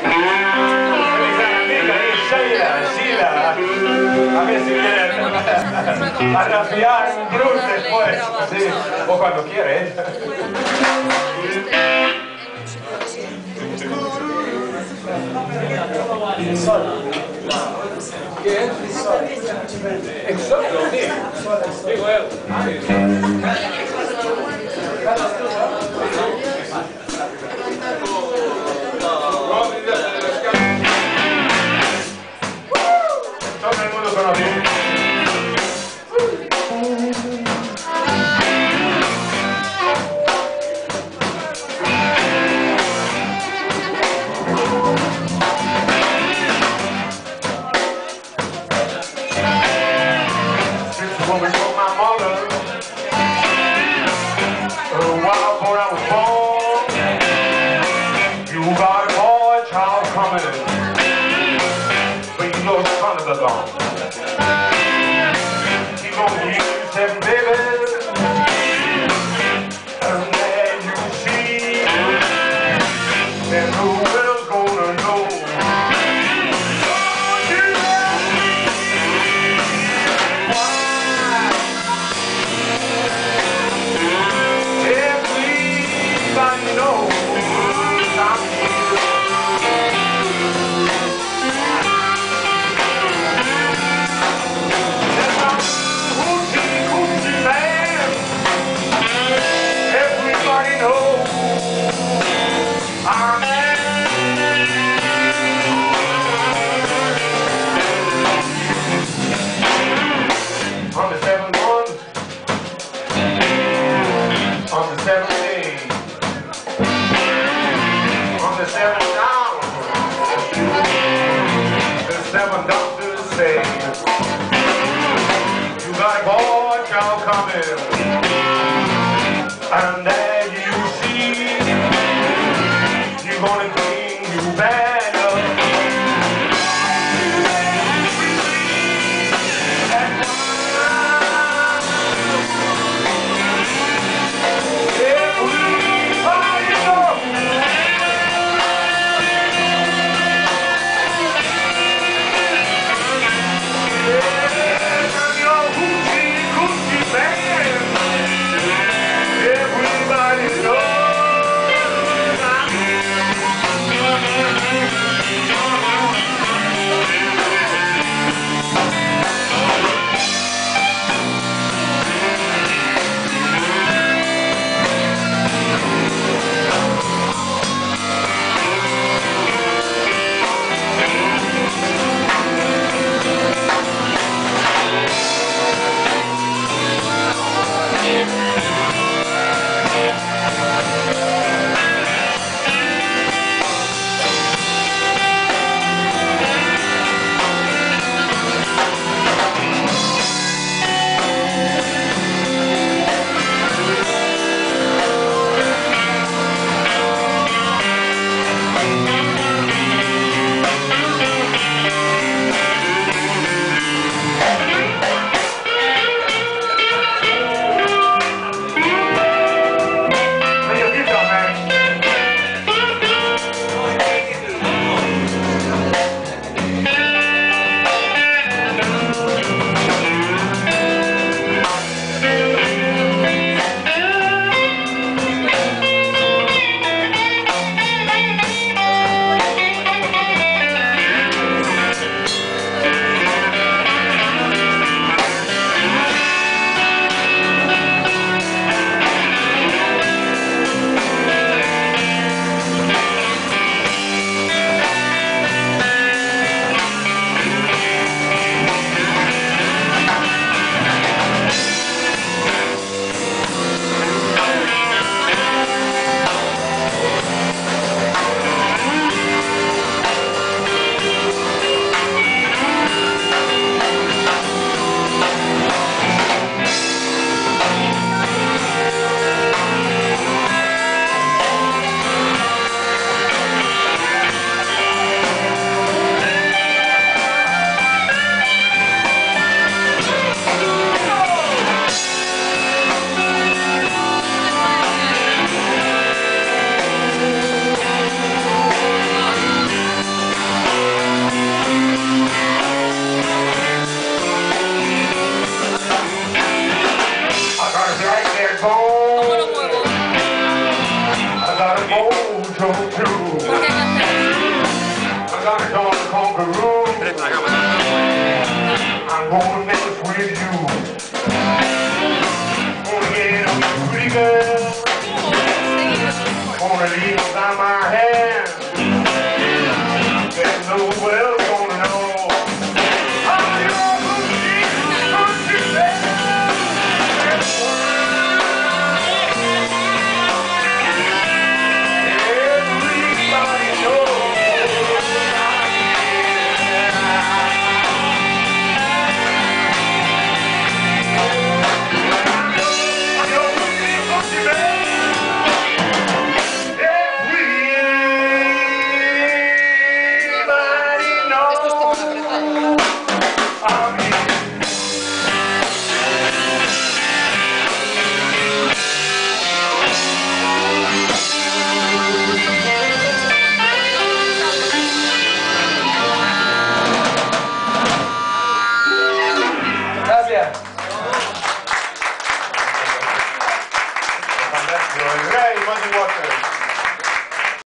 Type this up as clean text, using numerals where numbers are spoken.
A ver si quieren arrafiar un cruz después, sí, o cuando quieren. ¿Qué? Exacto, sí. Digo él. Todo el mundo conoce. And as you see, you're gonna clean you bad up. ¿Por qué cantas? I'm gonna conquer room. I'm gonna mess with you. Gonna get a pretty girl. Gonna leave inside my hand. There's nobody else gonna know. I'm your cookie man. Everybody knows. Gracias. El rey, más igual.